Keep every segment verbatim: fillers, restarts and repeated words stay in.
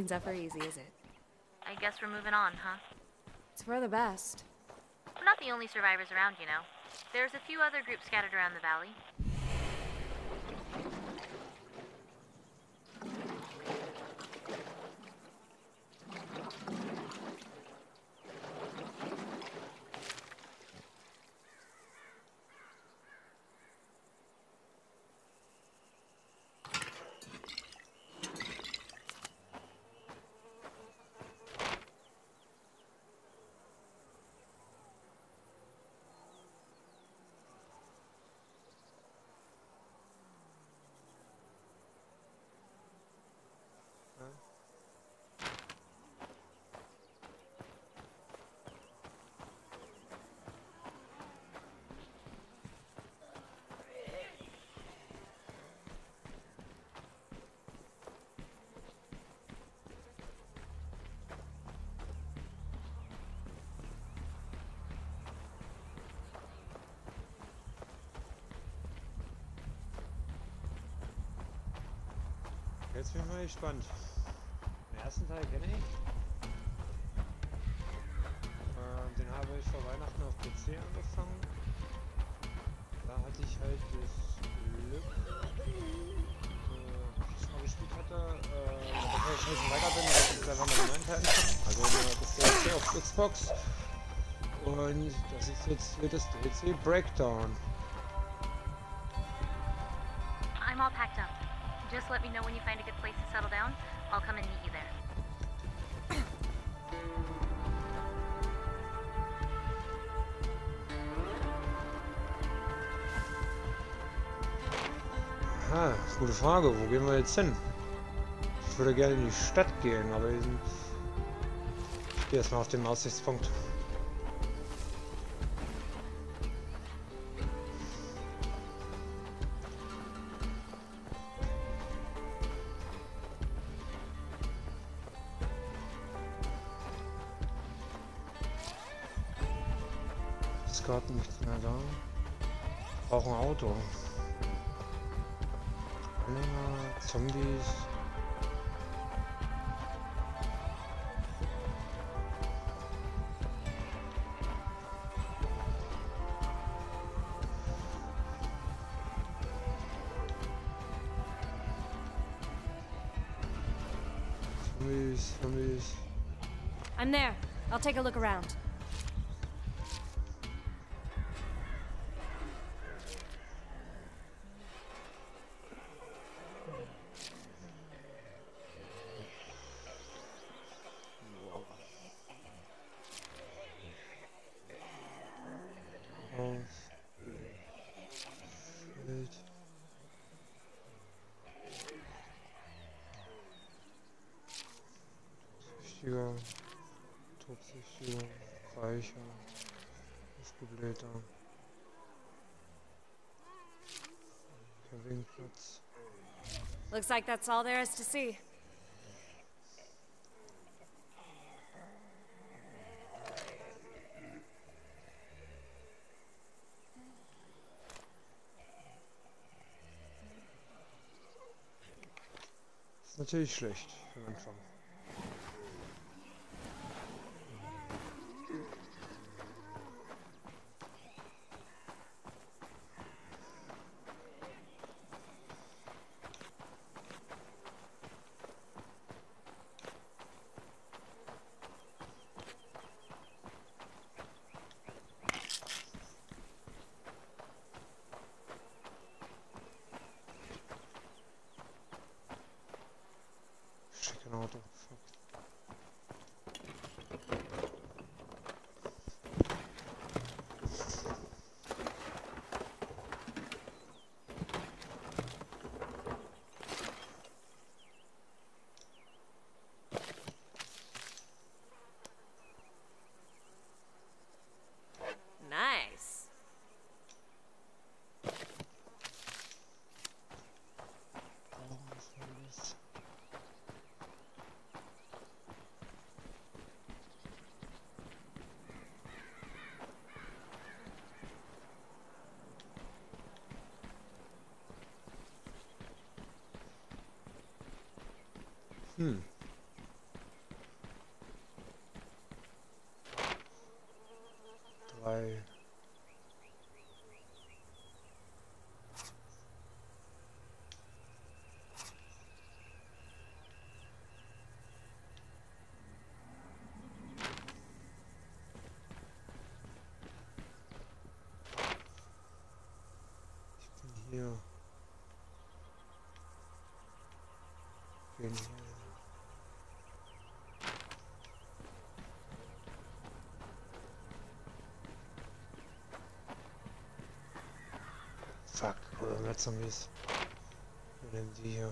Ocean Zephyr easy, is it? I guess we're moving on, huh? It's for the best. We're not the only survivors around, you know. There's a few other groups scattered around the valley. Jetzt bin ich mal gespannt. Den ersten Teil kenne ich. Äh, den habe ich vor Weihnachten auf P C angefangen. Da hatte ich halt das Glück, äh, als ich mal gespielt hatte, äh, bevor ich ein bisschen weiter bin, dass ich einfach mal den neuen Teil anfangen. Also das D L C auf Xbox. Und das ist jetzt hier das D L C Breakdown. I'm all packed up. Just let me know when you find a good place to settle down. I'll come and meet you there. Aha, gute Frage. Wo gehen wir jetzt hin? Ich würde gerne in die Stadt gehen, aber wir sind... Ich gehe erstmal auf den Aussichtspunkt. Ist gerade nichts mehr da. Ich brauche ein Auto. Anhänger, Zombies. Zombies, Zombies. I'm there. I'll take a look around. Todsichtiger, Todsichtiger, Reicher, Aufgeblähter, Campingplatz. Looks like that's all there is to see. Ist natürlich schlecht am Anfang. Schicken Auto. Fuck. Nice. Oh, was war das? Hm. drei. Ich bin hier. Gehen hier. Fuck, oder mehr Zombies. Wo denn die hier?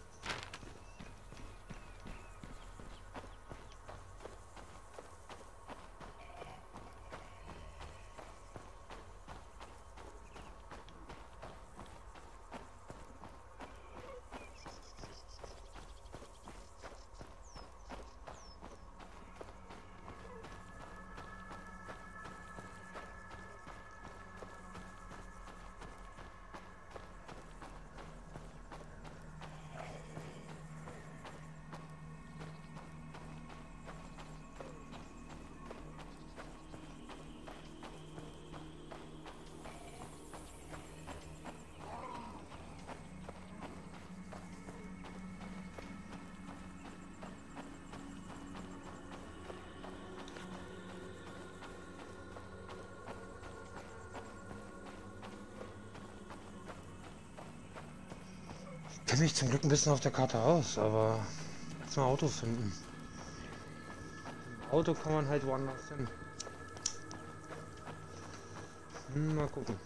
Ich kenne mich zum Glück ein bisschen auf der Karte aus, aber jetzt mal Auto finden. Im Auto kann man halt woanders hin. Hm, mal gucken.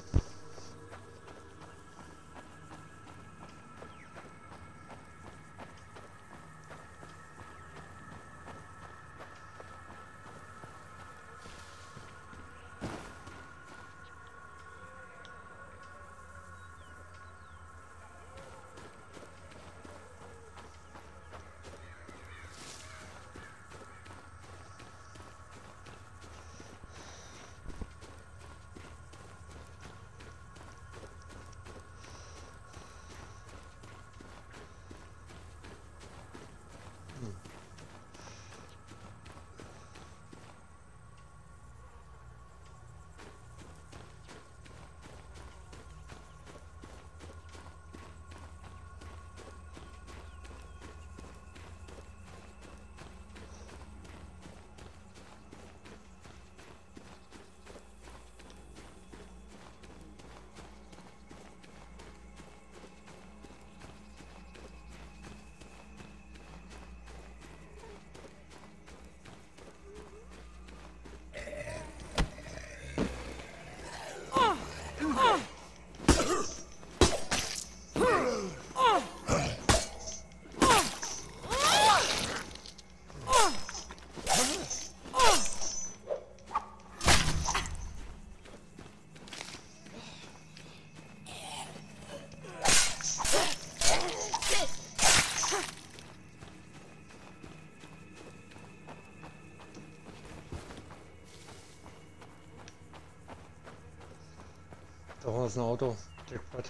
Da war das ein Auto. Jackpot.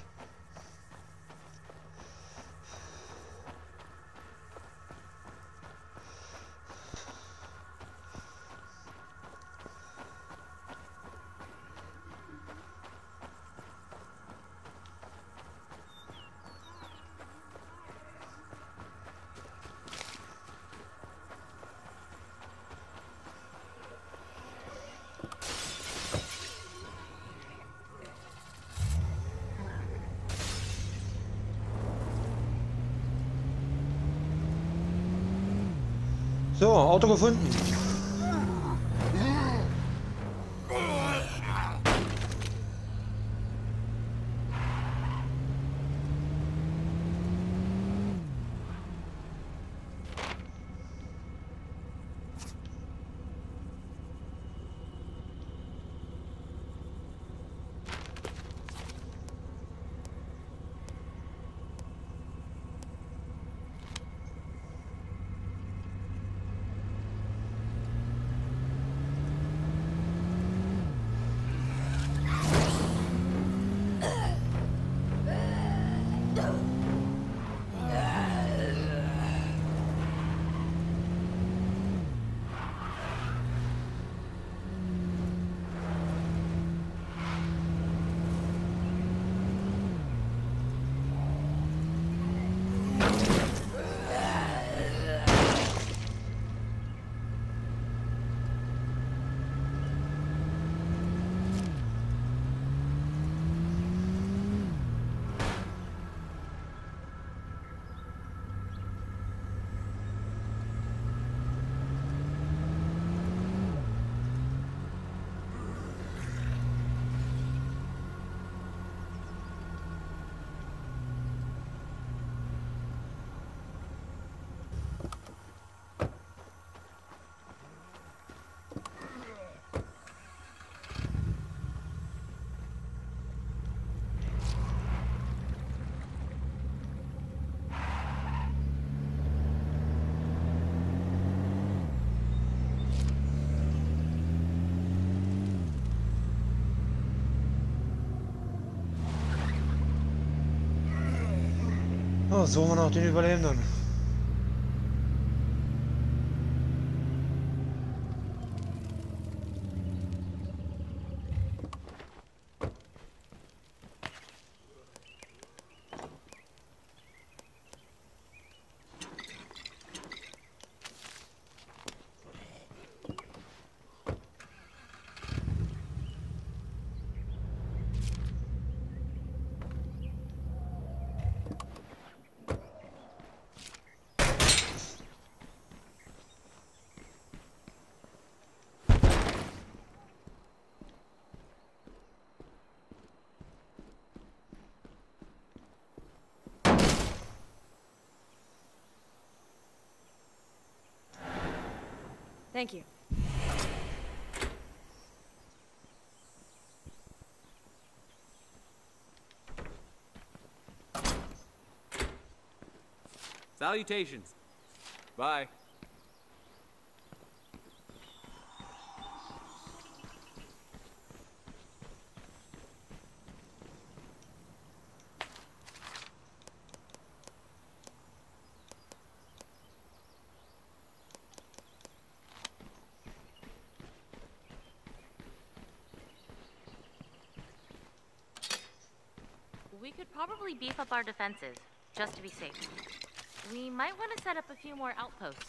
So, Auto gefunden. So, suchen wir noch den Überlebenden. Thank you. Salutations. Bye. We could probably beef up our defenses, just to be safe. We might want to set up a few more outposts.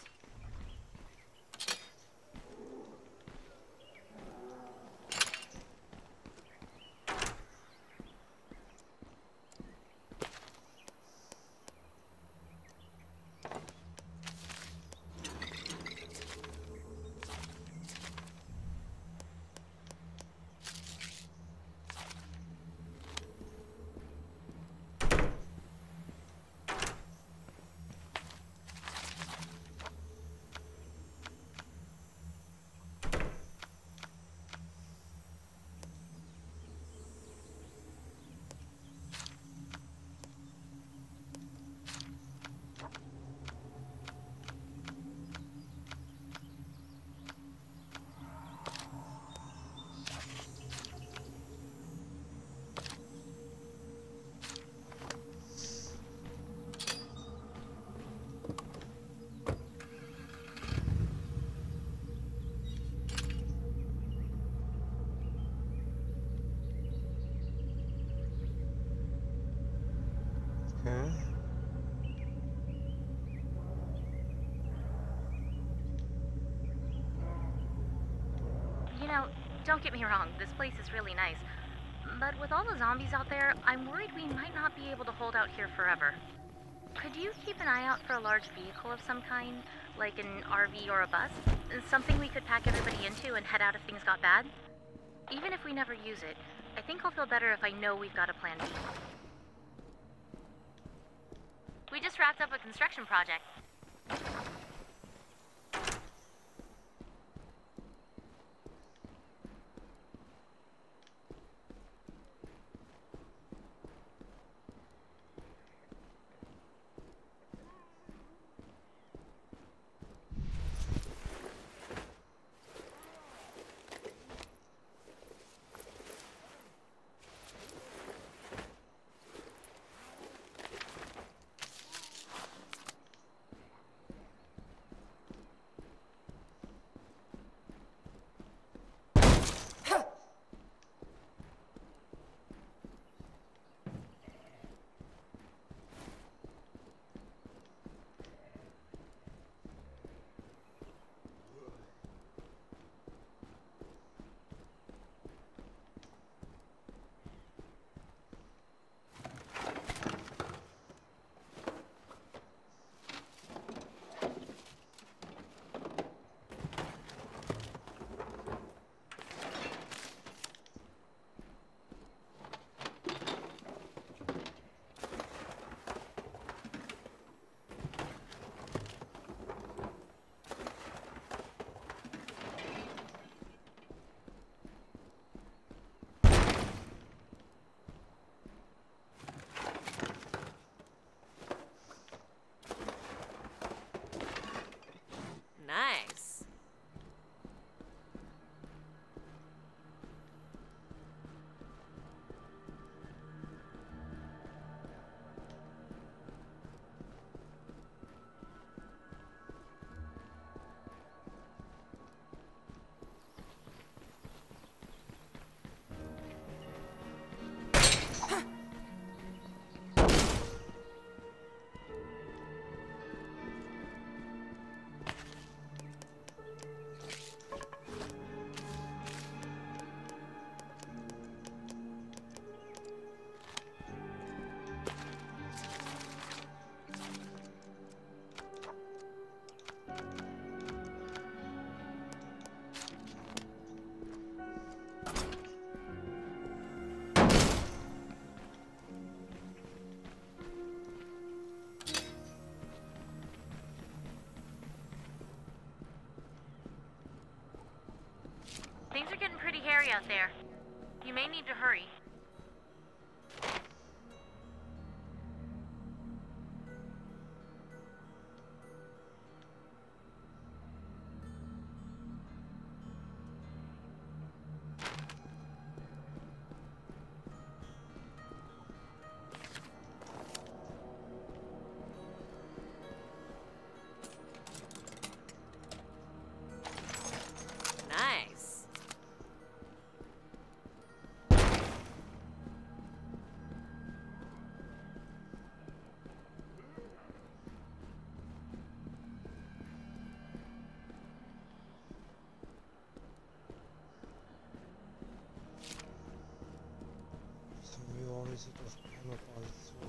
Okay. You know, don't get me wrong, this place is really nice. But with all the zombies out there, I'm worried we might not be able to hold out here forever. Could you keep an eye out for a large vehicle of some kind, like an R V or a bus? Something we could pack everybody into and head out if things got bad? Even if we never use it, I think I'll feel better if I know we've got a plan B. We just wrapped up a construction project. Things are getting pretty hairy out there. You may need to hurry. Nice. Zombie sieht auf Heimatbasis zu.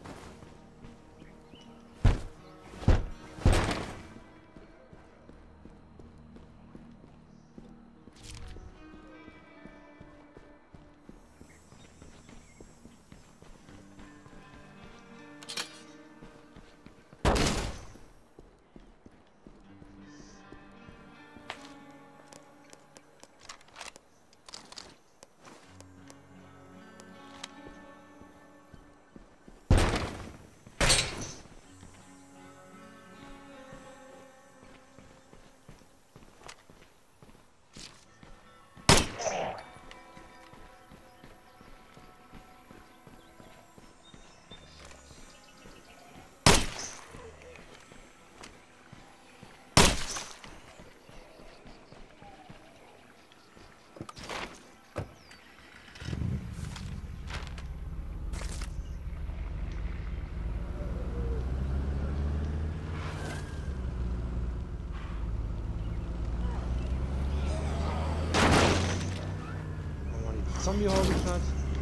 Zombie-Habitat.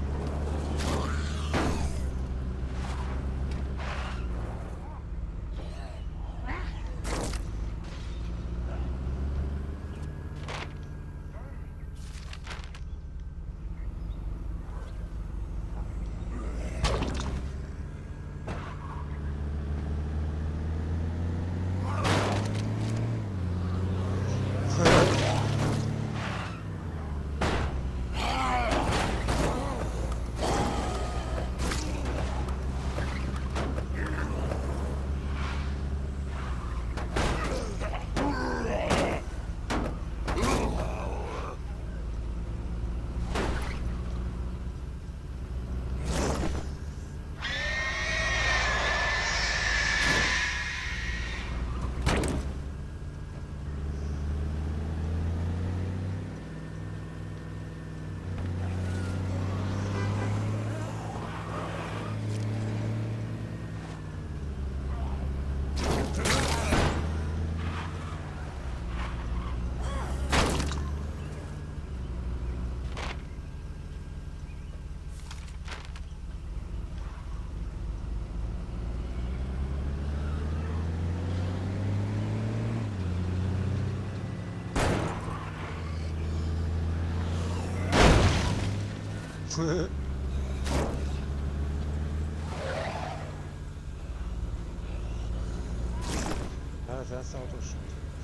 Ja, das erste Auto schon.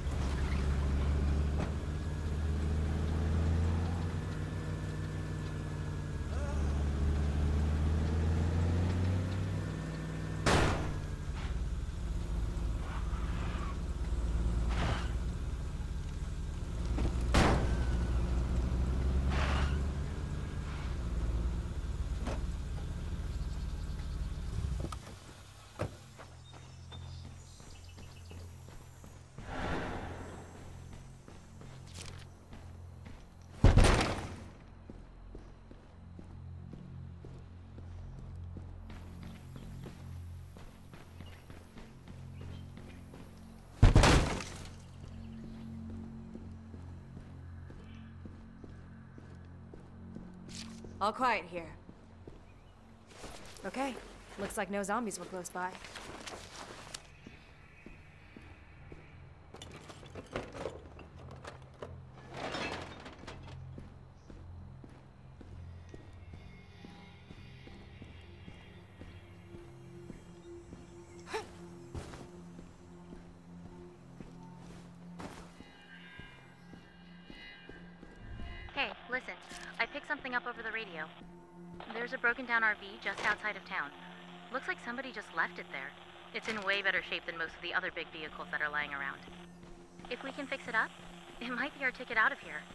All quiet here. Okay, looks like no zombies were close by. something up over the radio. There's a broken down R V just outside of town. Looks like somebody just left it there. It's in way better shape than most of the other big vehicles that are lying around. If we can fix it up, it might be our ticket out of here.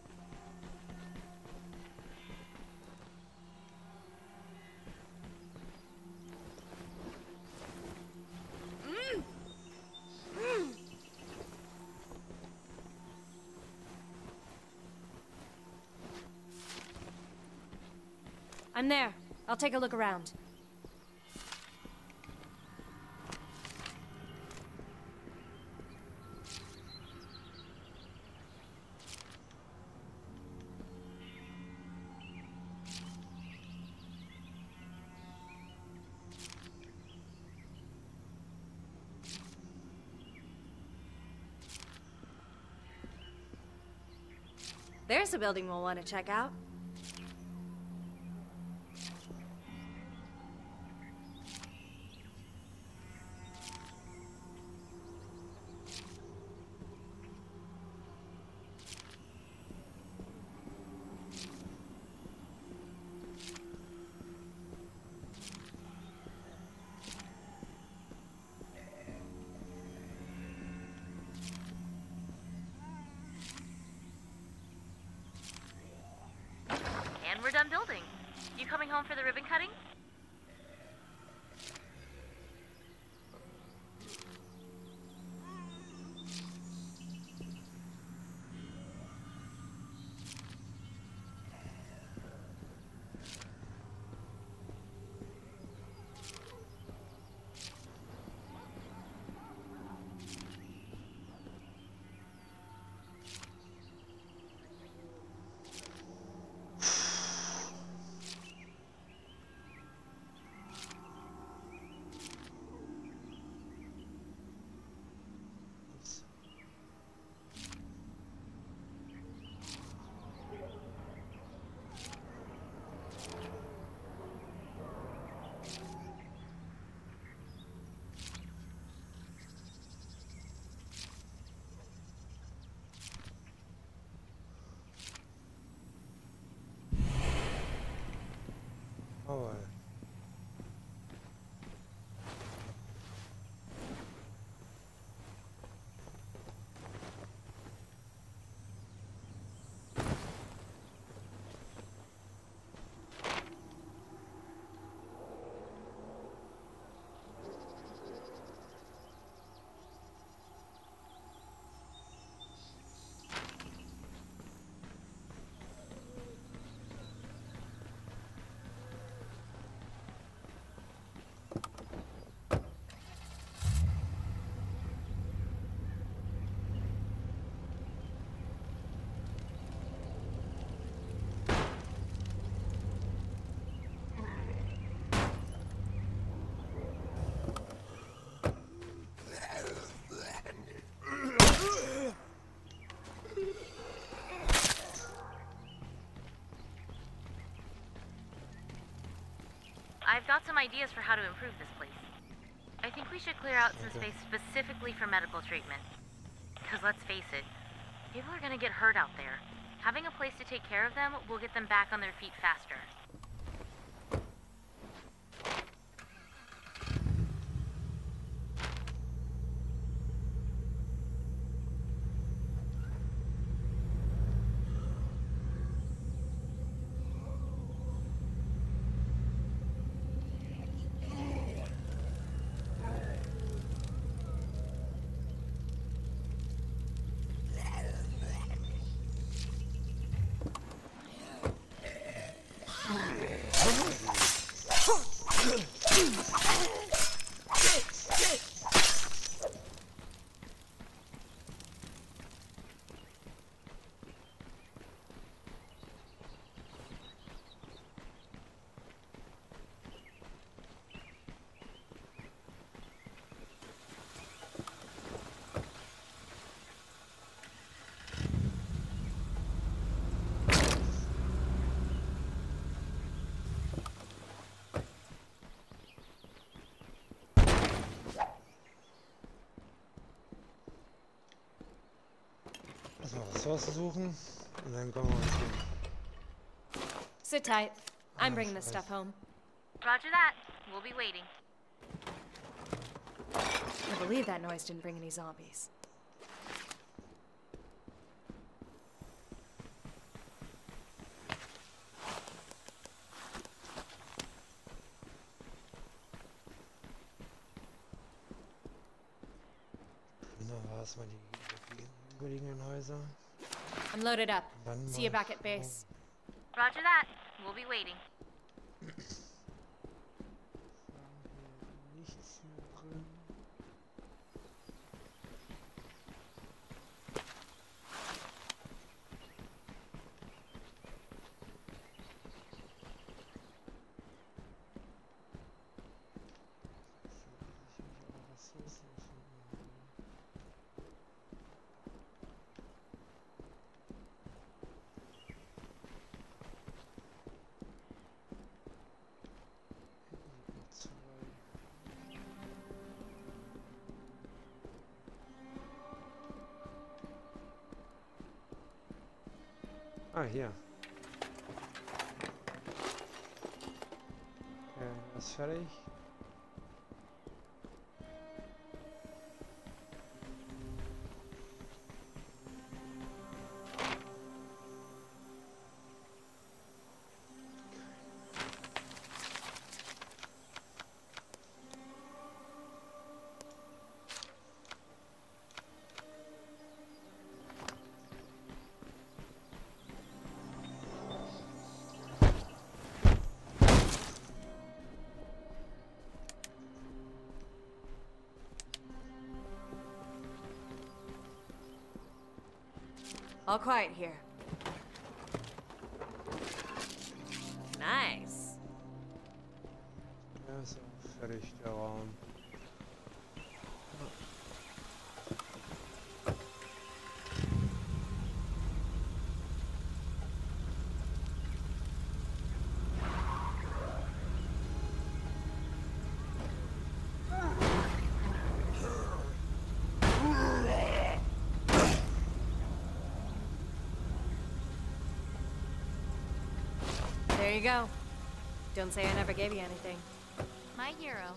Mm. Mm. I'm there. I'll take a look around. There's a building we'll want to check out. We're done building. You coming home for the ribbon cutting? Oh, I've got some ideas for how to improve this place. I think we should clear out some space specifically for medical treatment. Because let's face it, people are gonna get hurt out there. Having a place to take care of them will get them back on their feet faster. Erstmal Ressourcen suchen und dann kommen wir uns hin. Sit tight. I'm bringing the stuff home. Roger that. We'll be waiting. I believe that noise didn't bring any zombies. Na, was man die umgelegenen Häuser? I'm loaded up. Dann See you mal back at base. Roger that. We'll be waiting. Nichts mehr drin. Ah, hier. Okay, das ist fertig. All quiet here. Nice. Ja, ist auch fertig, der Raum. There you go. Don't say I never gave you anything. My hero.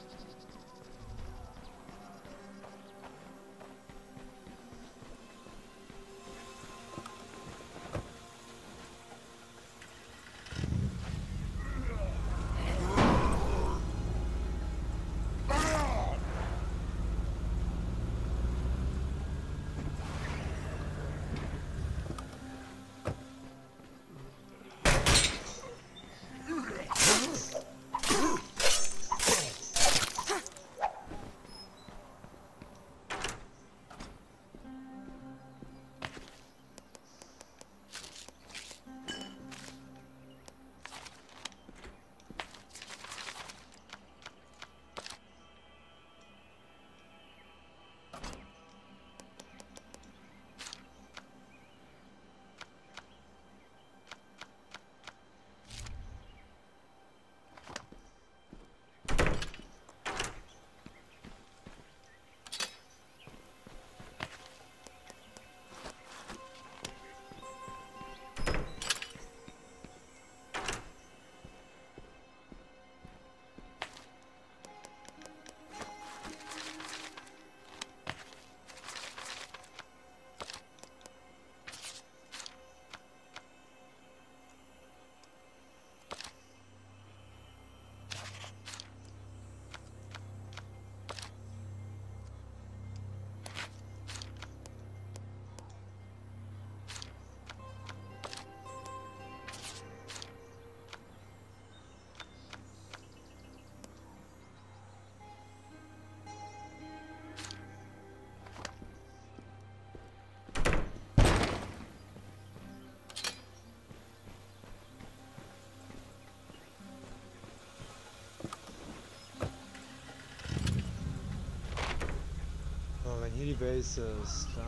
Wenn hier die Base ist, da,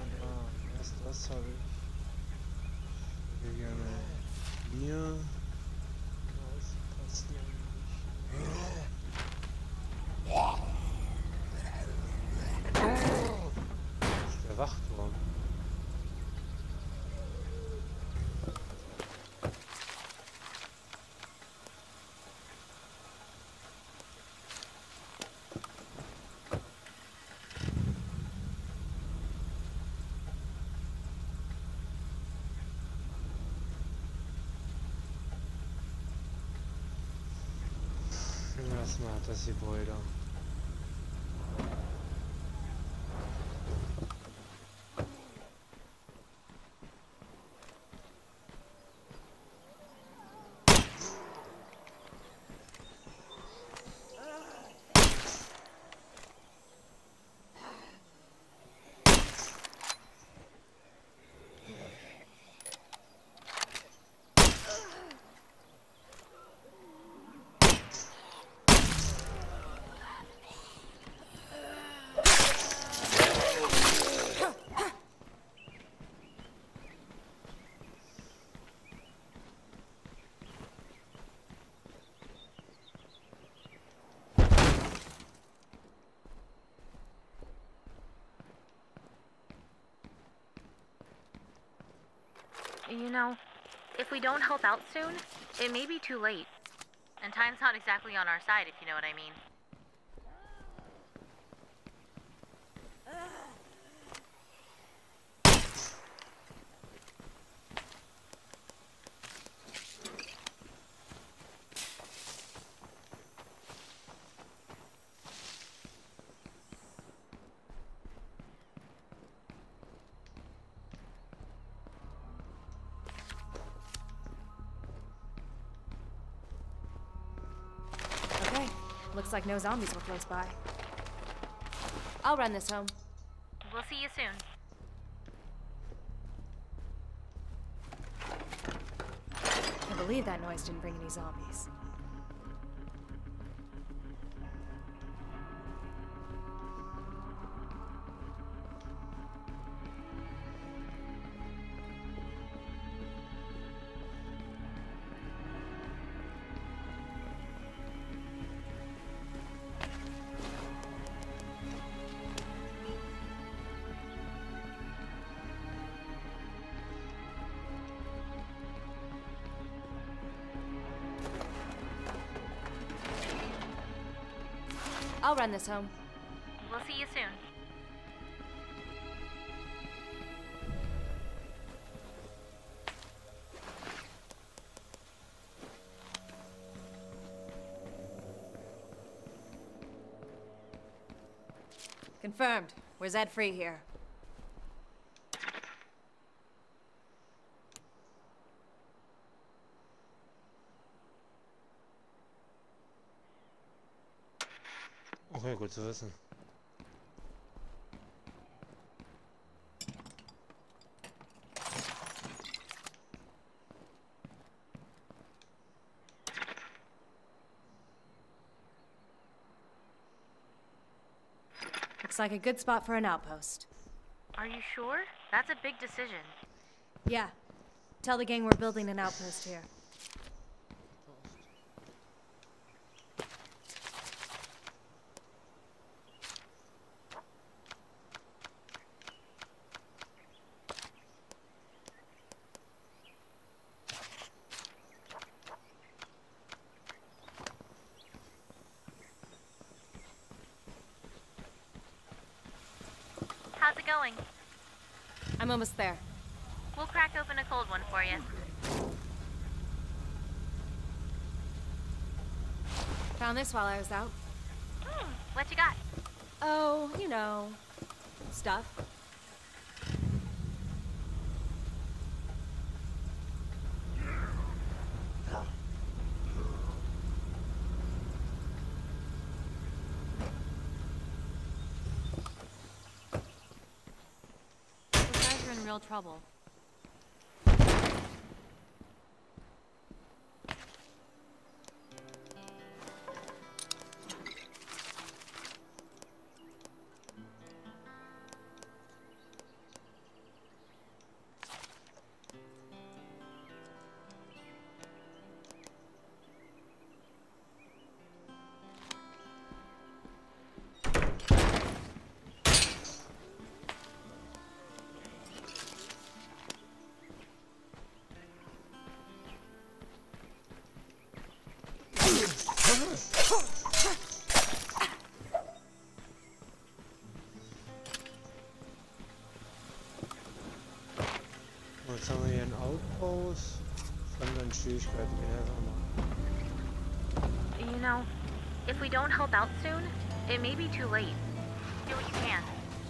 da, erst das habe ich. Ich würde gerne hier. Das passt hier nicht. Das ist der Wachturm. erstmal das Gebäude. You know, if we don't help out soon, it may be too late. And time's not exactly on our side, if you know what I mean. Looks like no zombies were close by. I'll run this home. We'll see you soon. I believe that noise didn't bring any zombies. I'll run this home. We'll see you soon. Confirmed. We're Zed free here. Okay, gut zu wissen. Looks like a good spot for an outpost. Are you sure? That's a big decision. Yeah. Tell the gang we're building an outpost here. How's it going? I'm almost there. We'll crack open a cold one for you. Found this while I was out. Hmm, what you got? Oh, you know, stuff. Those guys are in real trouble. Jetzt haben wir hier einen Outpost. Von den Schwierigkeiten, wie einfach mal. You know, If we don't help out soon, it may be too late. Do what you can.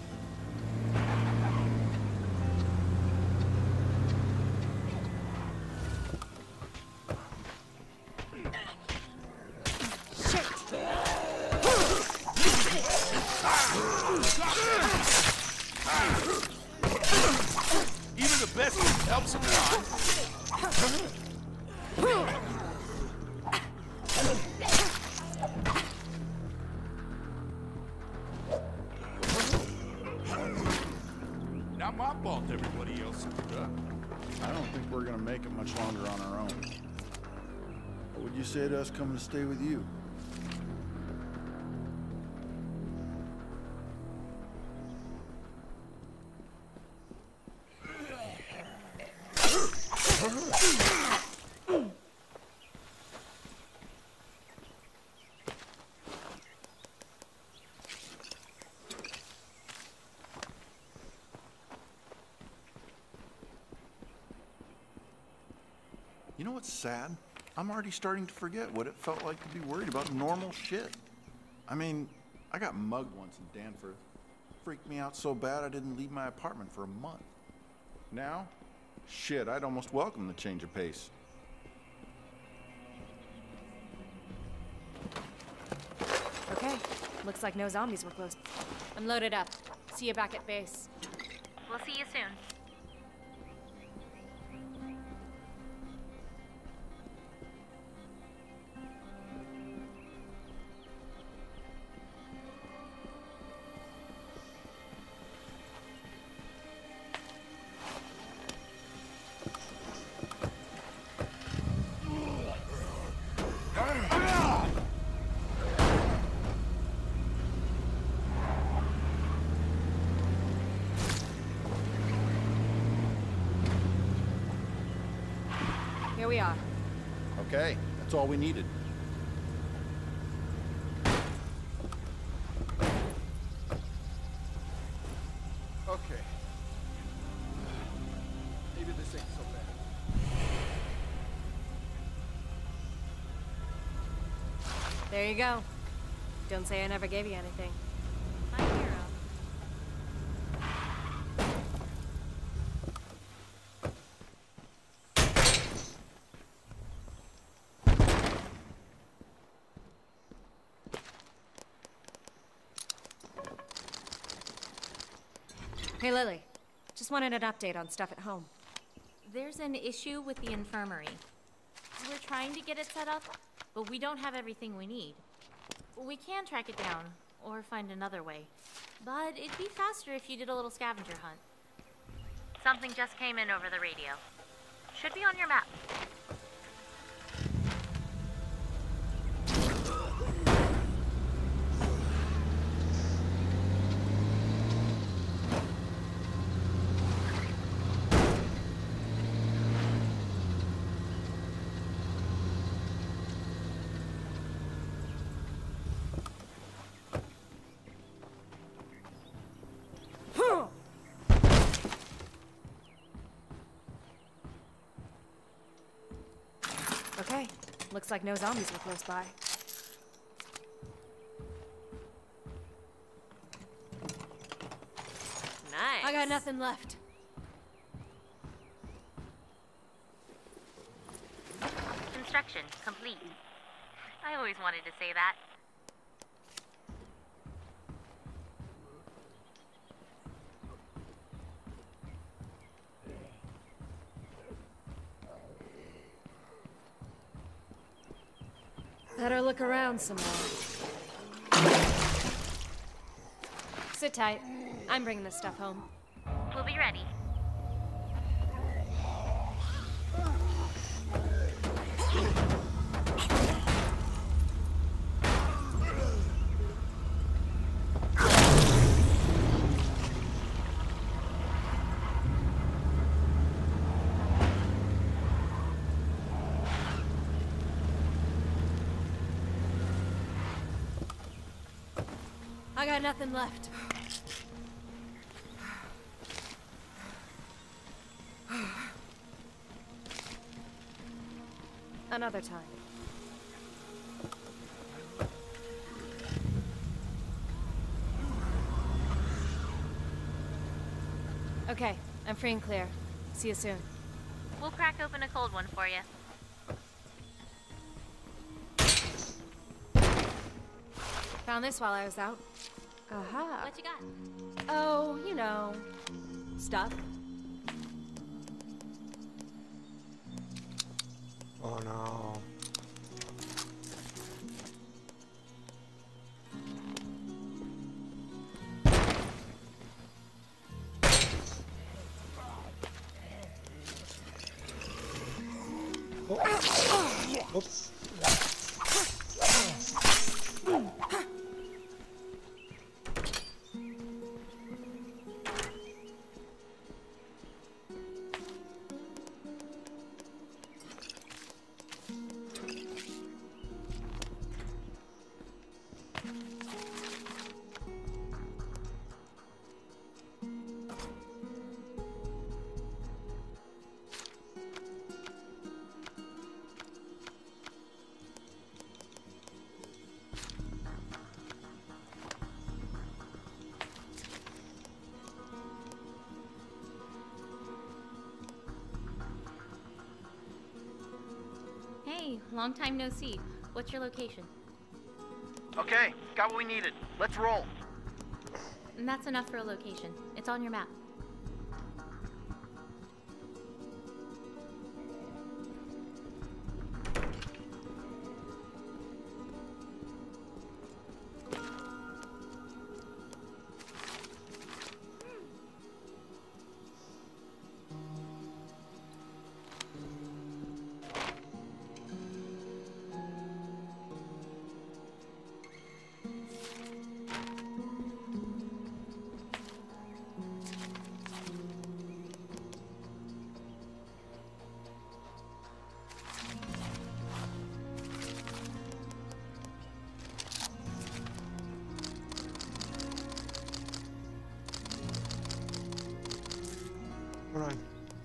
Even the best helps sometimes. Not my fault everybody else screwed up. I don't think we're gonna make it much longer on our own. What would you say to us coming to stay with you? You know what's sad? I'm already starting to forget what it felt like to be worried about normal shit. I mean, I got mugged once in Danforth. Freaked me out so bad I didn't leave my apartment for a month. Now, shit, I'd almost welcome the change of pace. Okay, looks like no zombies were close. I'm loaded up. See you back at base. We'll see you soon. Here we are. Okay, that's all we needed. Okay. Maybe this ain't so bad. There you go. Don't say I never gave you anything. My hero. Hey, Lily. Just wanted an update on stuff at home. There's an issue with the infirmary. We're trying to get it set up, but we don't have everything we need. We can track it down, or find another way. But it'd be faster if you did a little scavenger hunt. Something just came in over the radio. Should be on your map. Okay, looks like no zombies were close by. Nice. I got nothing left. Construction complete. I always wanted to say that. Better look around some more. Sit tight. I'm bringing this stuff home. We'll be ready. I got nothing left. Another time. I'm free and clear. See you soon. We'll crack open a cold one for you. Found this while I was out. Aha. What you got? Oh, you know, stuff. Oh no. Oh. Oops. Hey, long time no see. What's your location? Okay, got what we needed. Let's roll. And that's enough for a location. It's on your map. Hold on.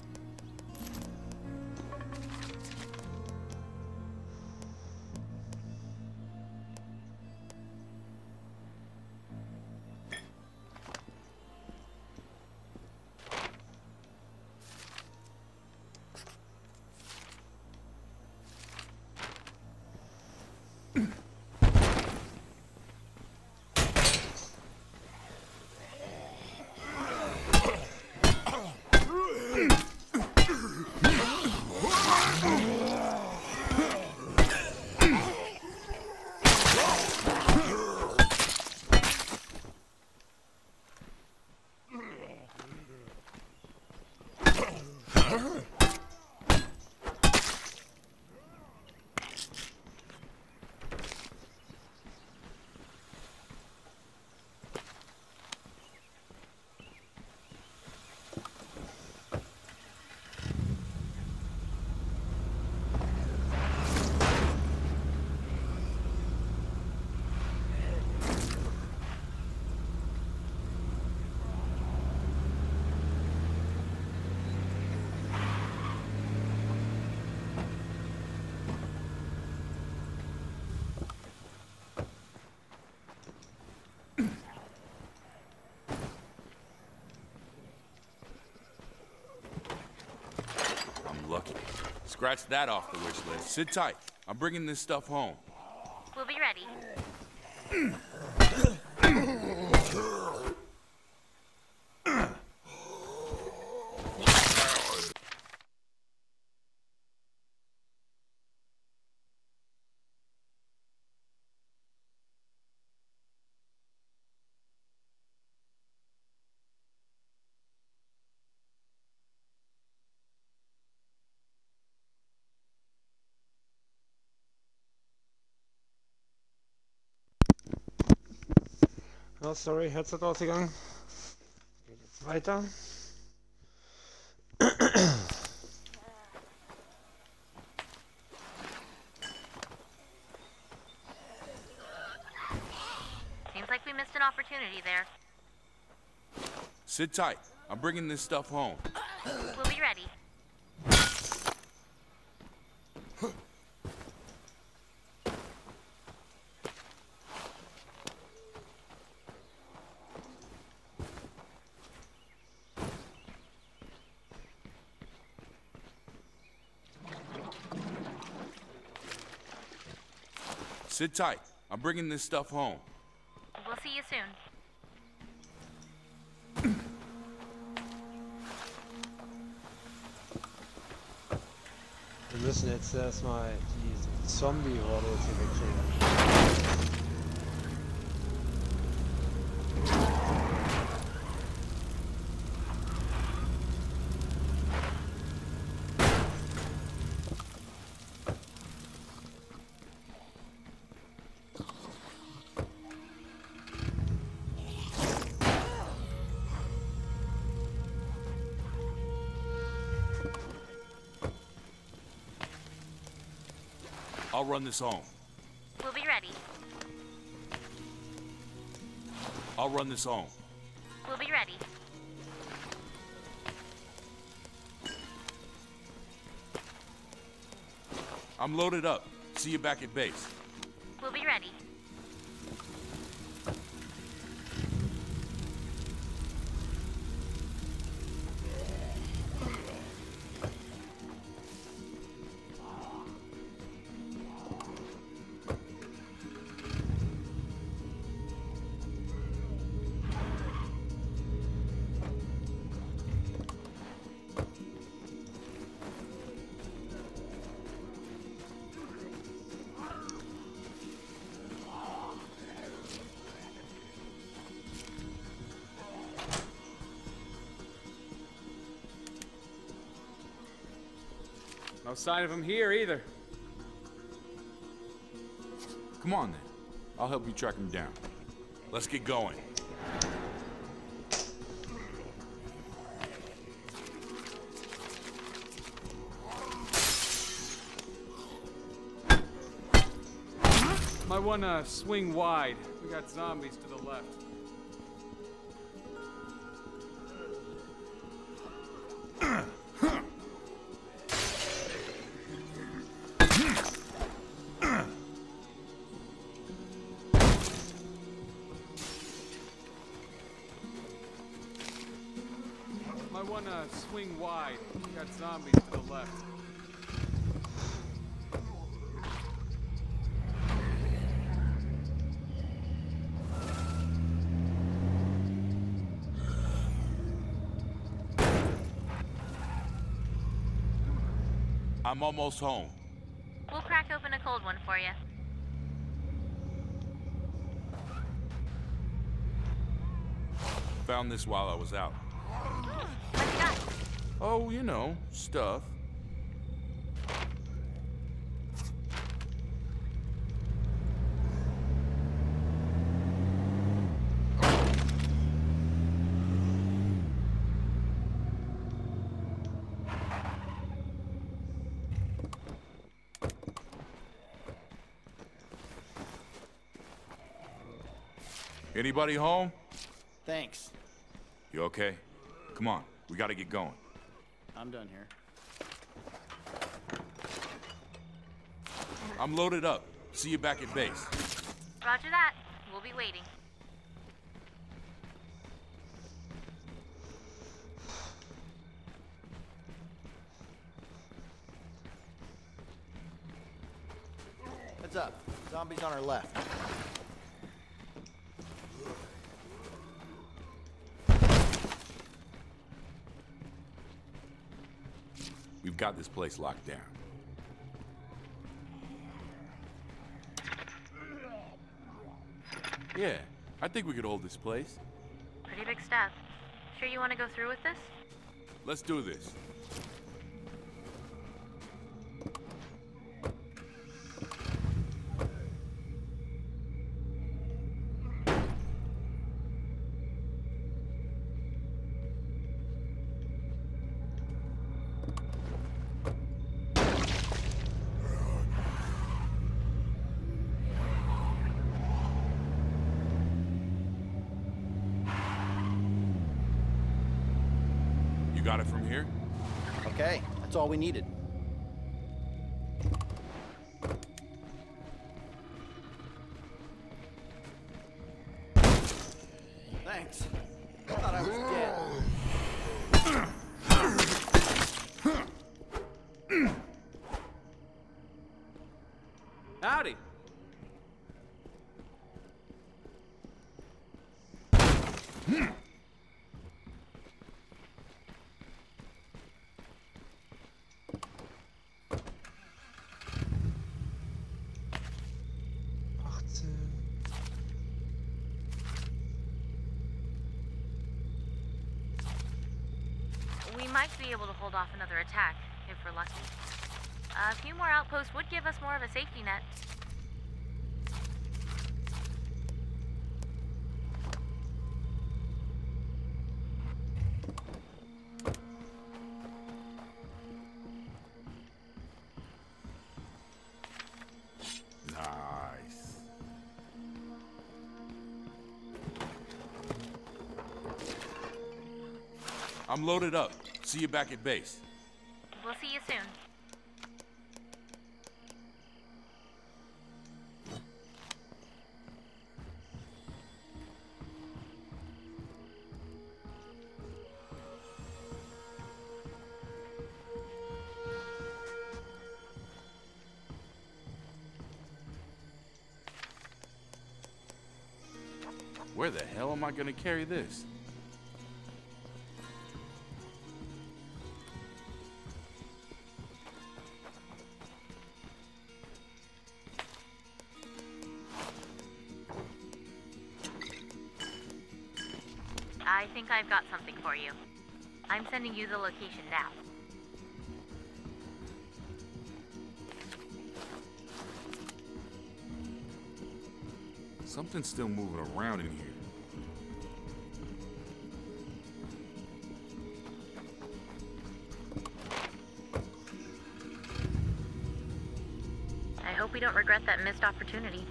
Lucky. Scratch that off the wish list. Sit tight. I'm bringing this stuff home. We'll be ready. Oh, sorry, Headset ausgegangen. Geht jetzt weiter. Seems like we missed an opportunity there. Sit tight. I'm bringing this stuff home. We'll be ready. Sit tight. I'm bringing this stuff home. We'll see you soon. Wir müssen jetzt erstmal die Zombie-Horde jetzt hier wegkriegen. I'll run this home. We'll be ready. I'll run this home. We'll be ready. I'm loaded up. See you back at base. We'll be ready. No sign of him here either. Come on then. I'll help you track him down. Let's get going. Might wanna swing wide. We got zombies to the left. Might wanna swing wide. We got zombies to the left. I'm almost home. We'll crack open a cold one for you. Found this while I was out. What you got? Oh, you know, stuff. Anybody home? Thanks. You okay? Come on, we gotta get going. I'm done here. I'm loaded up. See you back at base. Roger that. We'll be waiting. Heads up. Zombies on our left. We've got this place locked down. Yeah, I think we could hold this place. Pretty big stuff. Sure you want to go through with this? Let's do this. You got it from here? Okay, that's all we needed. Thanks. I thought I was dead. Howdy. might be able to hold off another attack, if we're lucky. A few more outposts would give us more of a safety net. Nice. I'm loaded up. See you back at base. We'll see you soon. Where the hell am I gonna carry this? I think I've got something for you. I'm sending you the location now. Something's still moving around in here. I hope we don't regret that missed opportunity.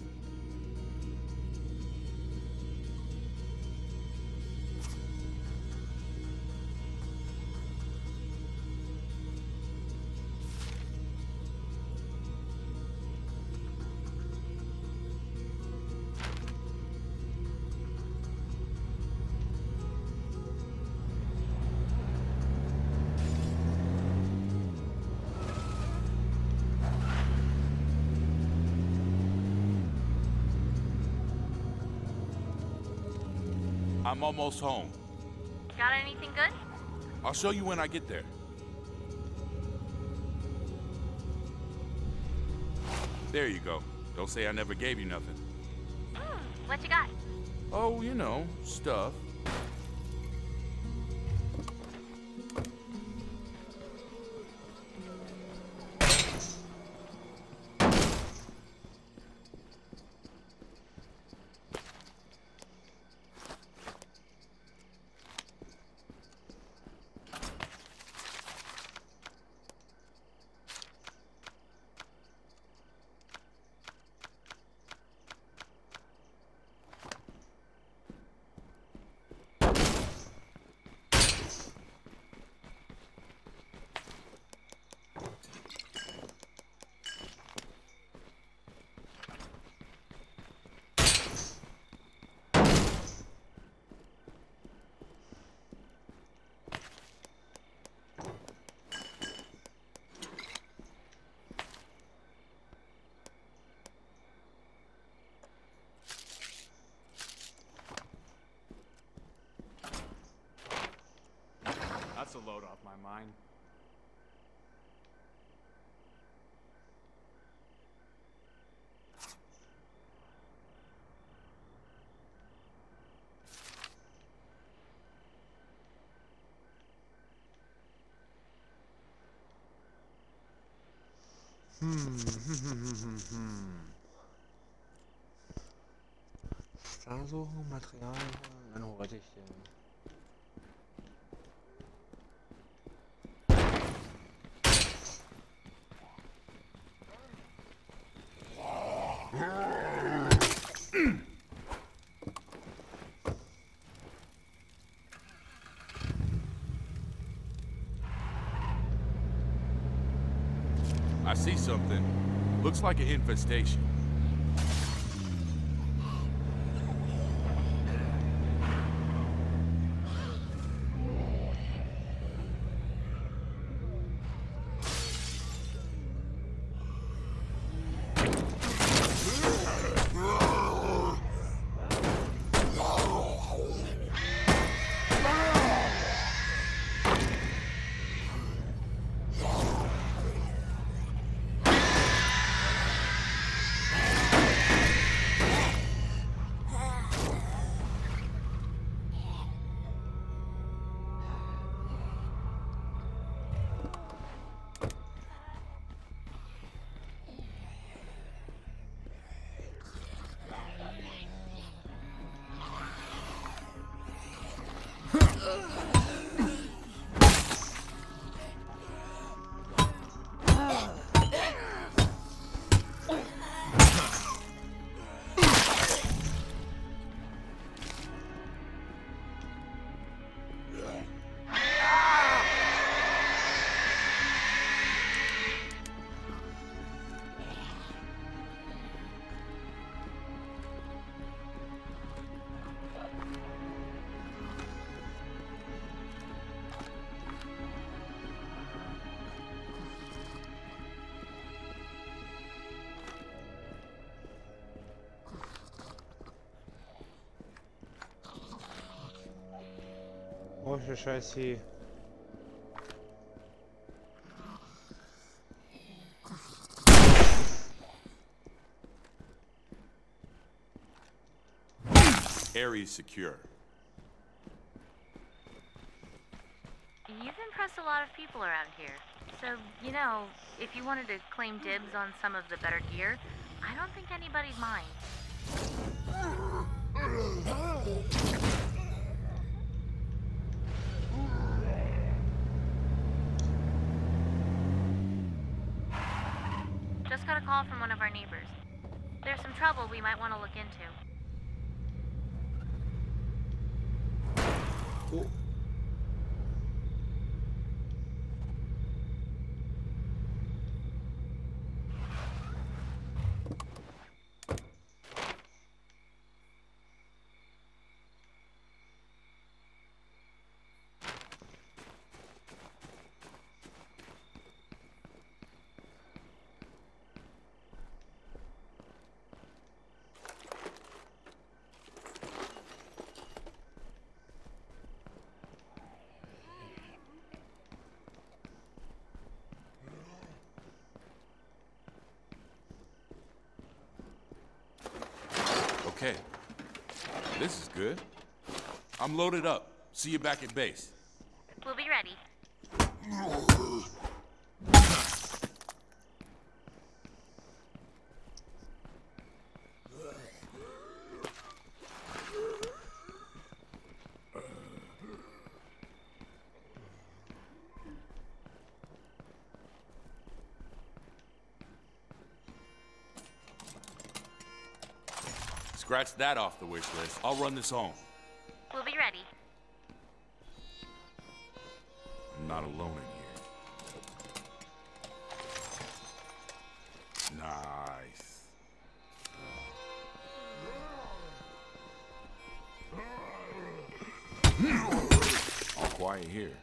I'm almost home. Got anything good? I'll show you when I get there. There you go. Don't say I never gave you nothing. Hmm, what you got? Oh, you know, stuff. That's a load off my mind. Hm, hm, hm, hm, hm. Star suchen, Material, dann wollte ich den. I see something. Looks like an infestation. Oh, für scheiß Vieh. Area secure. You've impressed a lot of people around here. So, you know, if you wanted to claim dibs on some of the better gear, I don't think anybody'd mind. Just got a call from one of our neighbors. There's some trouble we might want to look into. Oh. Okay. This is good. I'm loaded up. See you back at base. We'll be ready. Scratch that off the wish list. I'll run this home. We'll be ready. I'm not alone in here. Nice. All quiet here.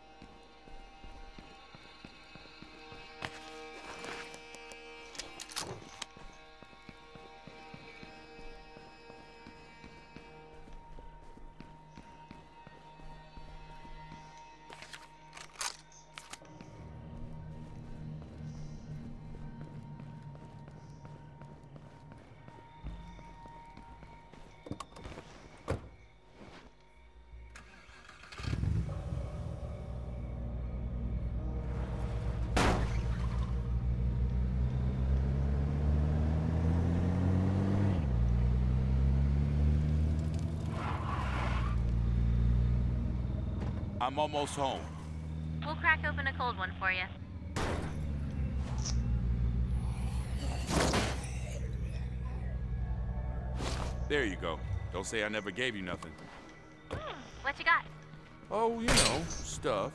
I'm almost home. We'll crack open a cold one for you. There you go. Don't say I never gave you nothing. Mm, what you got? Oh, you know, stuff.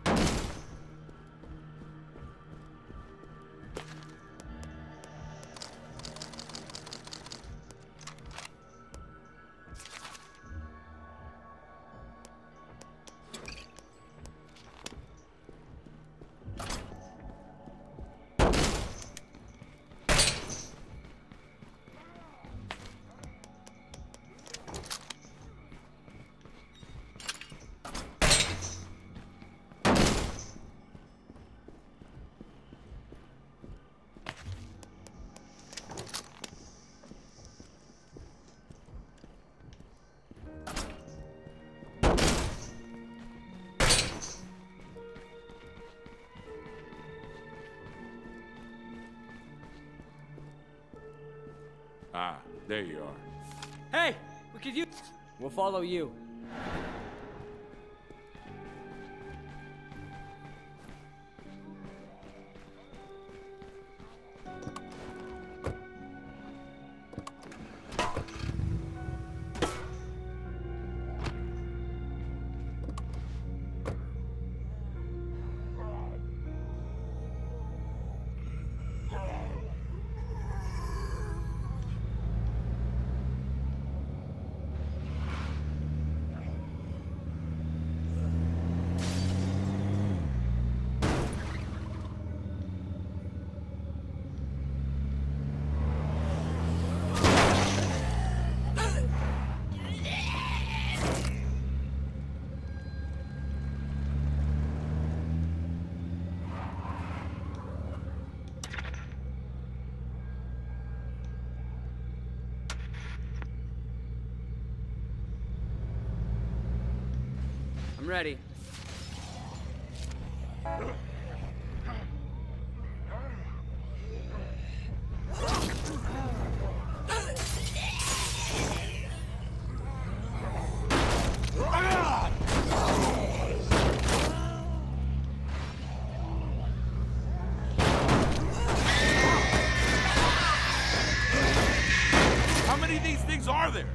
Ah, there you are. Hey, we could use. We'll follow you. I'm ready. How many of these things are there?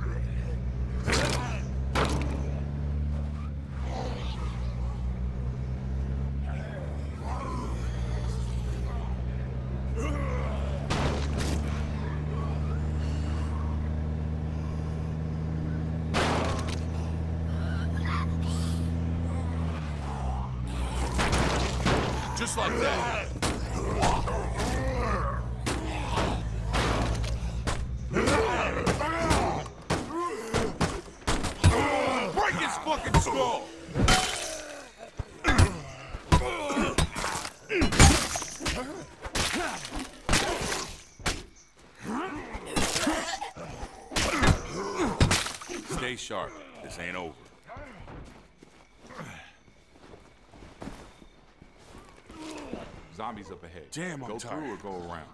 Just like that. Break his fucking skull! Stay sharp. This ain't over. Zombies up ahead. Damn, I'm Go tired. through or go around.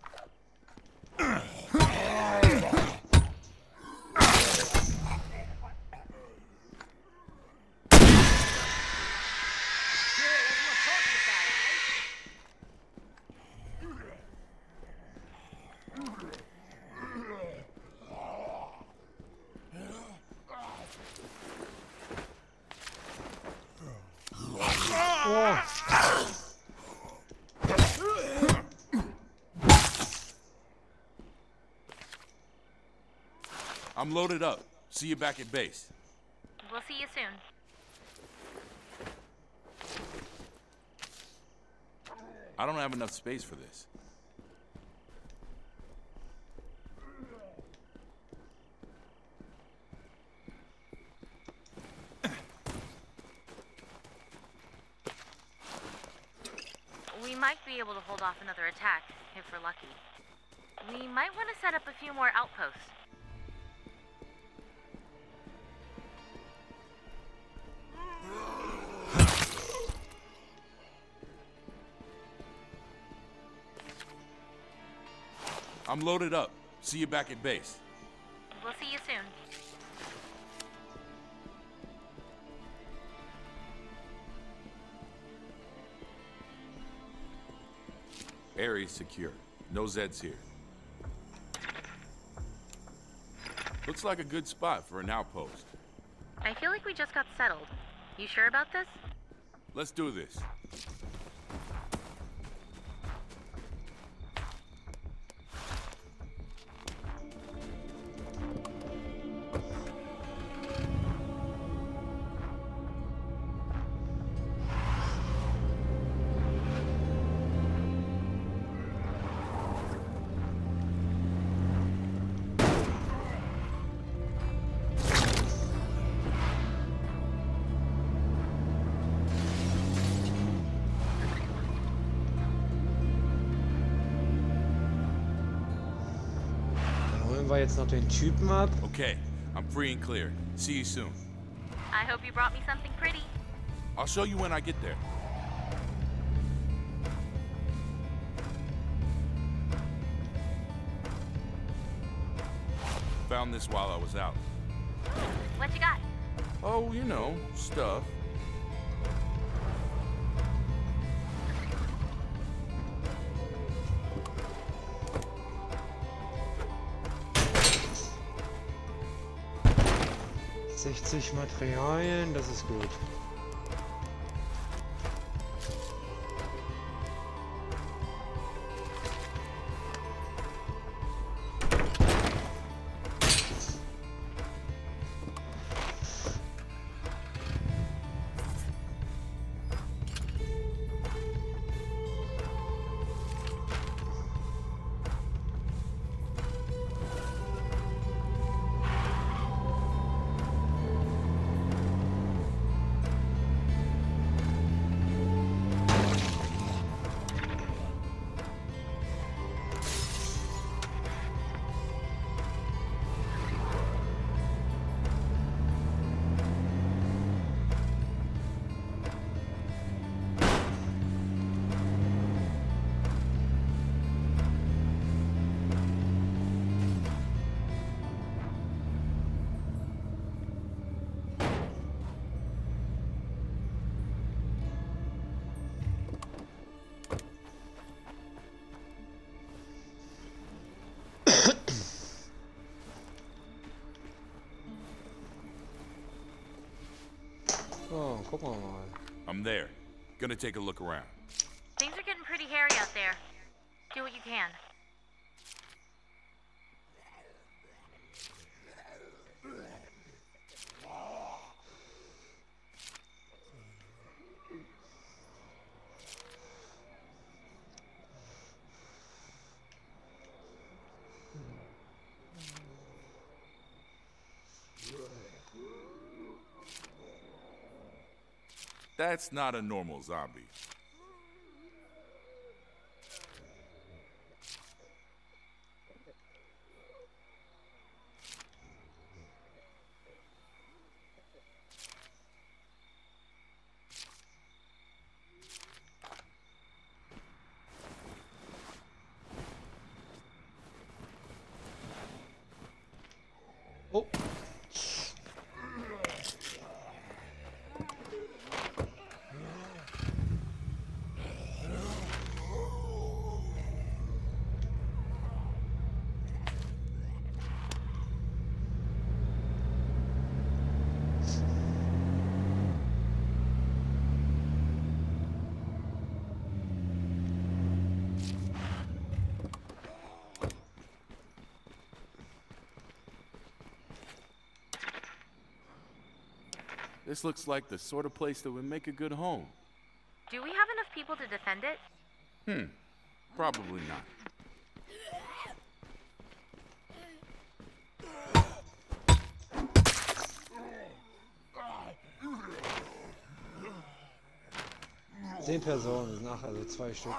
I'm loaded up. See you back at base. We'll see you soon. I don't have enough space for this. We might be able to hold off another attack, if we're lucky. We might want to set up a few more outposts. I'm loaded up. See you back at base. We'll see you soon. Area's secure. No Zeds here. Looks like a good spot for an outpost. I feel like we just got settled. You sure about this? Let's do this. Wir jetzt noch den Typen ab. Okay, I'm free and clear. See you soon. I hope you brought me something pretty. I'll show you when I get there. Found this while I was out. What you got? Oh, you know, stuff. sechzig Materialien, das ist gut. gucken wir mal. I'm there. Gonna take a look around. Things are getting pretty hairy out there. Do what you can. That's not a normal zombie. Oh. This looks like the sort of place that would make a good home. Do we have enough people to defend it? Hmm. Probably not. Zehn Personen sind nachher, also zwei Stück.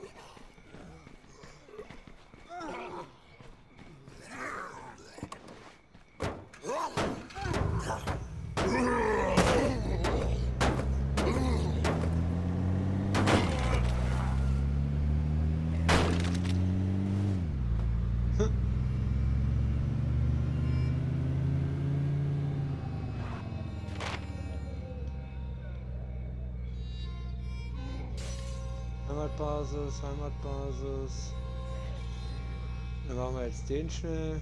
Heimatbasis, Heimatbasis. Dann machen wir jetzt den schnell.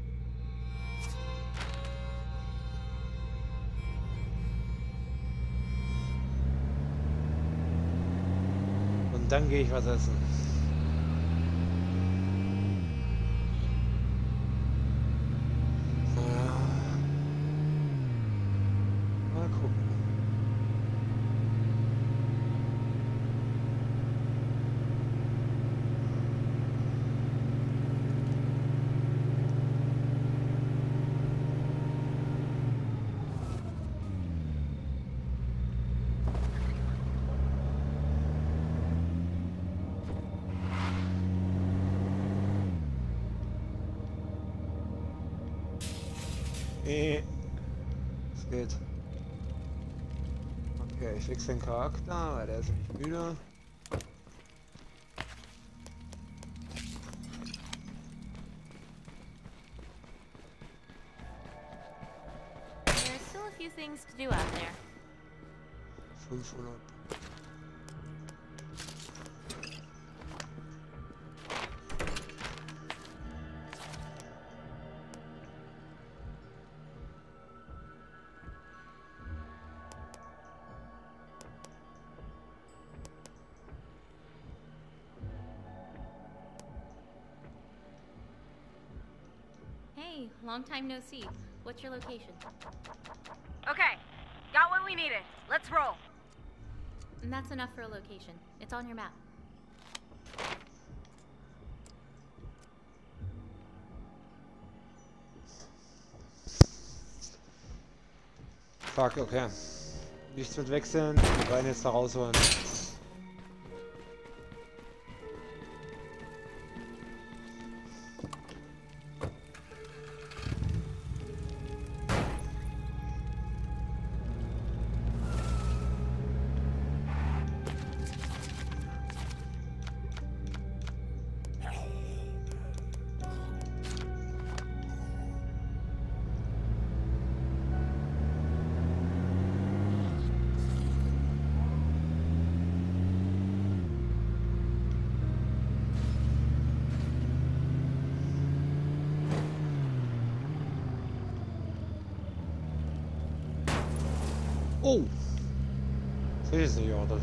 Und dann gehe ich was essen. Ja. Mal gucken. Nee. Es geht. Okay, ich wechsle den Charakter, weil der ist nicht müde. There's still a few things to do out there. fünfhundert. Hey, long time no see. What's your location? Okay, got what we needed. Let's roll. And that's enough for a location. It's on your map. Fuck, okay. Nichts mit wechseln, die Beine jetzt da rausholen. Oh! Easy, Yordle.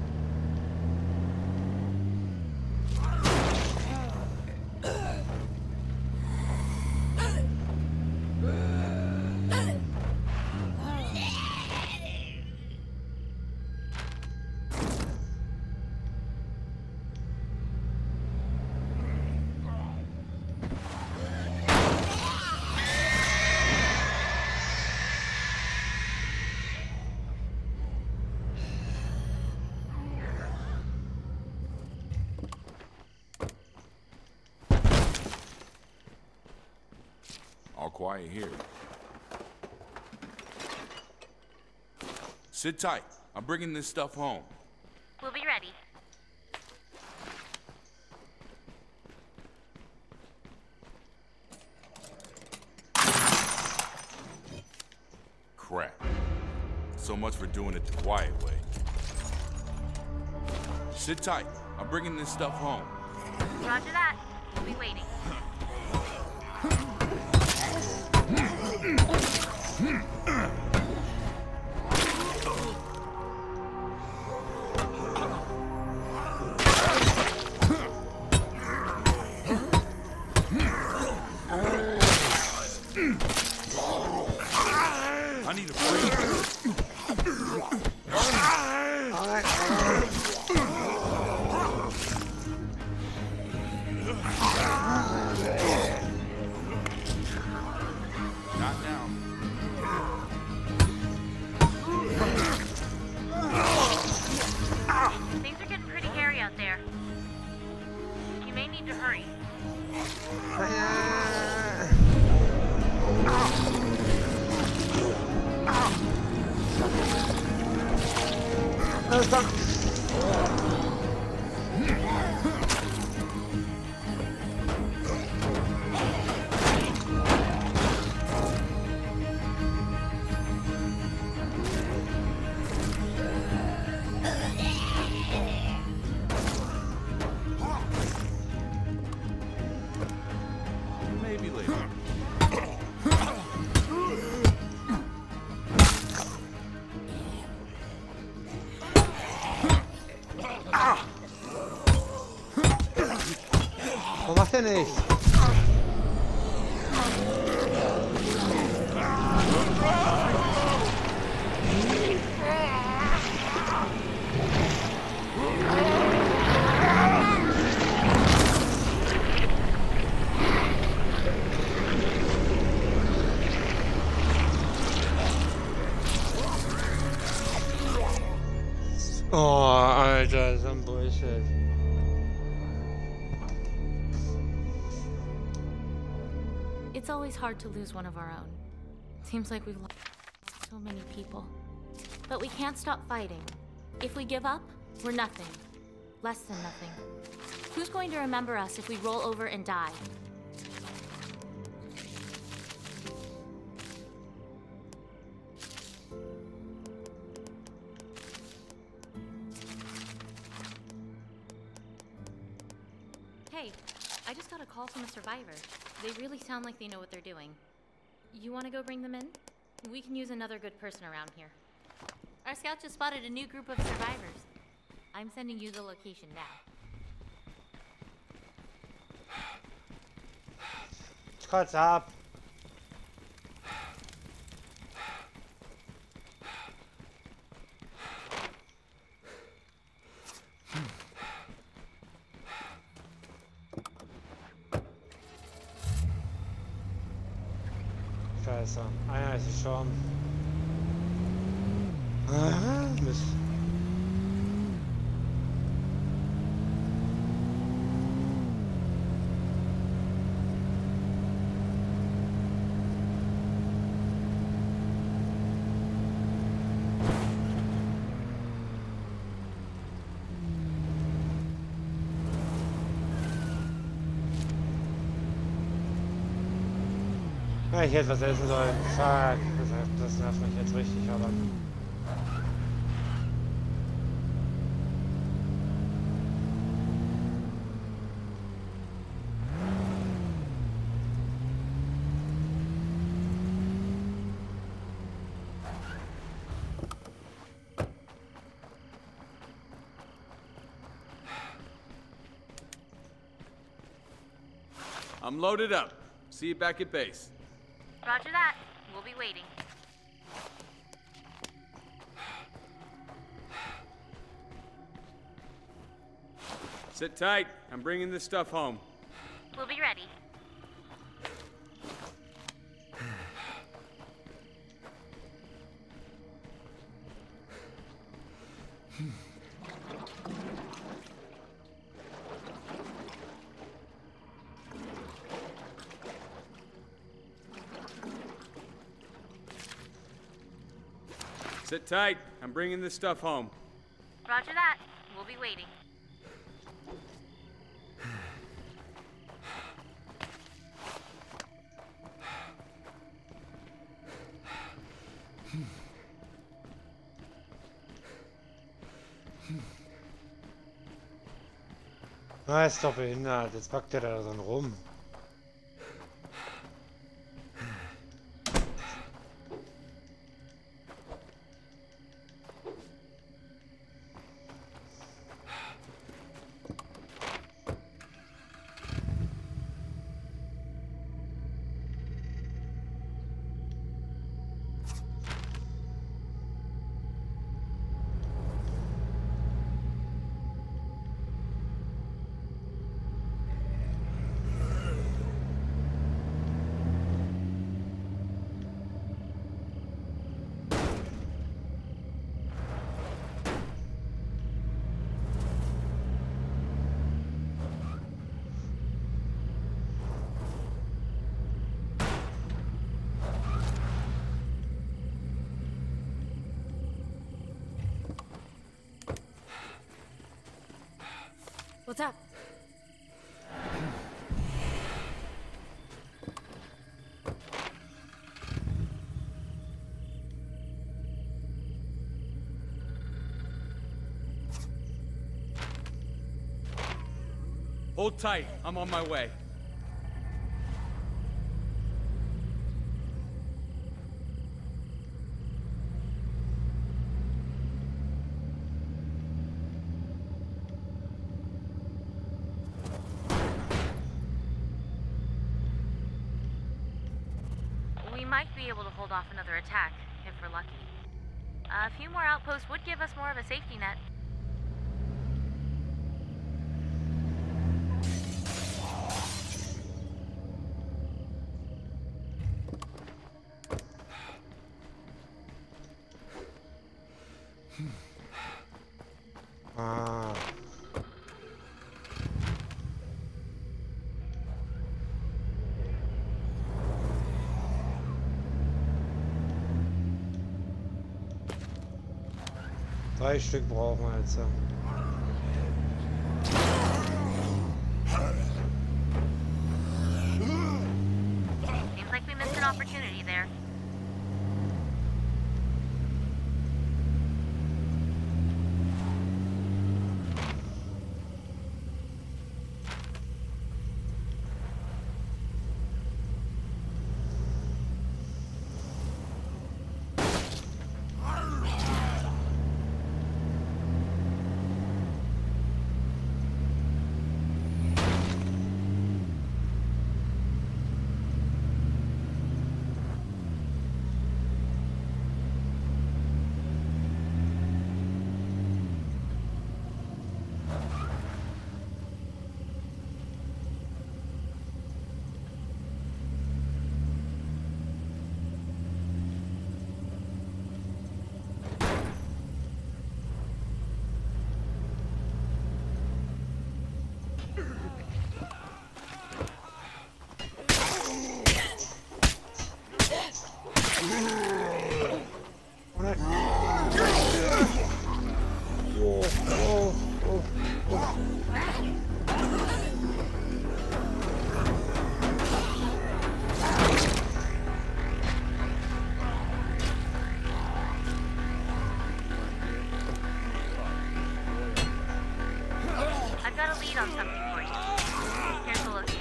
All quiet here. Sit tight. I'm bringing this stuff home. We'll be ready. Crap. So much for doing it the quiet way. Sit tight. I'm bringing this stuff home. Roger that. We'll be waiting. I need a break. Not now. Things are getting pretty hairy out there. You may need to hurry. Maybe later. Was macht der nicht? Oh, Alter, so ein Bullshit. It's always hard to lose one of our own. Seems like we've lost so many people. But we can't stop fighting. If we give up, we're nothing. Less than nothing. Who's going to remember us if we roll over and die? Hey, I just got a call from a survivor. They really sound like they know what they're doing. You want to go bring them in? We can use another good person around here. Our scout just spotted a new group of survivors. I'm sending you the location now. Kurz ab. Scheiße. Einer ist es schon. Ah, Mist. Ja, ich hätte was essen sollen. Fuck. Das, das nervt mich jetzt richtig, aber. I'm loaded up. See you back at base. Roger that. We'll be waiting. Sit tight. I'm bringing this stuff home. We'll be ready. Sit tight. I'm bringing this stuff home. Roger that. We'll be waiting. Na, ist doch behindert. Jetzt packt der da drin rum. What's up? Hold tight. I'm on my way. We might be able to hold off another attack, if we're lucky. A few more outposts would give us more of a safety net. Ah. Drei Stück brauchen wir jetzt. Seems like we missed an opportunity there. I've got a lead on something for you. Here's the location.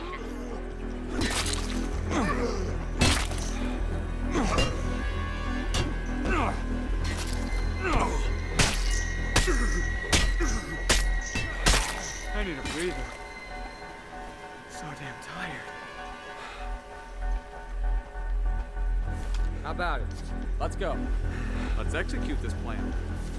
I need a breather. So damn tired. How about it? Let's go. Let's execute this plan.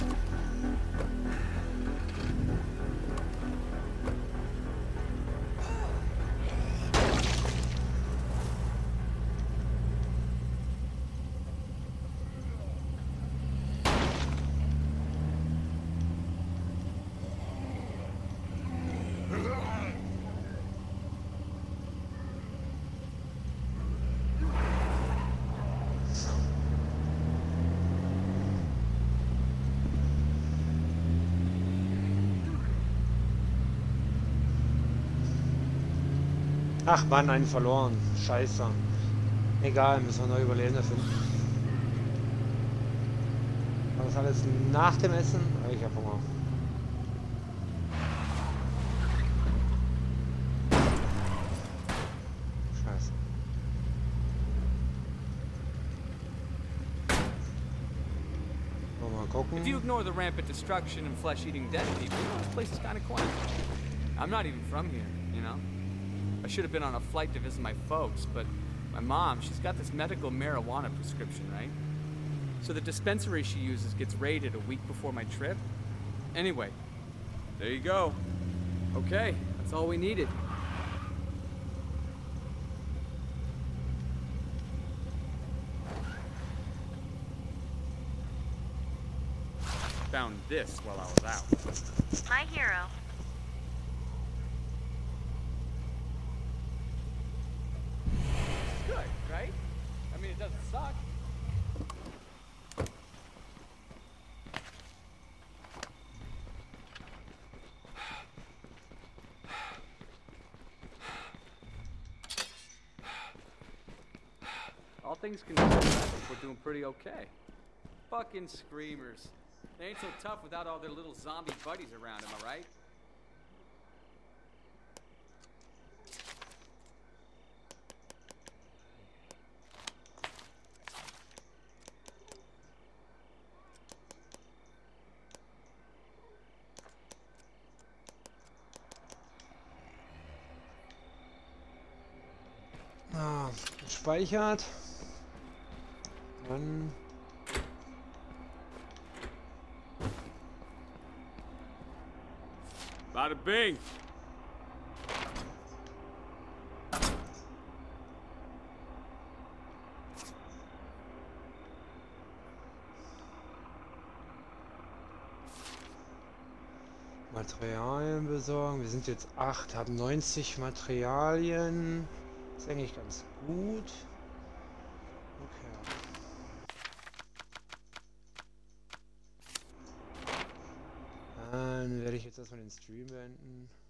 Ach Mann, einen verloren. Scheiße. Egal, müssen wir neue Überlebende finden. War das alles nach dem Essen? Aber ich hab Hunger. Scheiße. Mal gucken. If you ignore the rampant destruction and flesh-eating dead people, this place is kind of quaint. I'm not even from here, you know? I should have been on a flight to visit my folks, but my mom, she's got this medical marijuana prescription, right? So the dispensary she uses gets raided a week before my trip. Anyway, there you go. Okay, that's all we needed. Found this while I was out. My hero. Good, right? I mean, it doesn't suck. All things considered, I think we're doing pretty okay. Fucking screamers. They ain't so tough without all their little zombie buddies around, am I right? Ah, gespeichert. Dann Bada bing. Materialien besorgen. Wir sind jetzt acht, haben neunzig Materialien. Ist eigentlich ganz gut. Okay. Dann werde ich jetzt erstmal den Stream beenden.